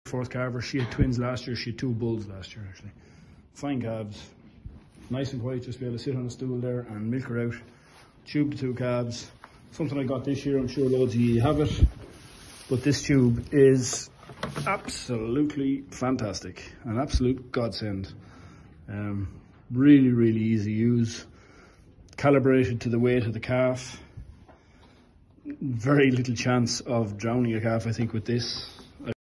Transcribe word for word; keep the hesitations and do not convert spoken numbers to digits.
Fourth calver. She had twins last year. She had two bulls last year, actually. Fine calves. Nice and quiet, just be able to sit on a stool there and milk her out. Tube the two calves. Something I got this year, I'm sure loads of you have it. But this tube is absolutely fantastic. An absolute godsend. Um, really, really easy use. Calibrated to the weight of the calf. Very little chance of drowning a calf, I think, with this.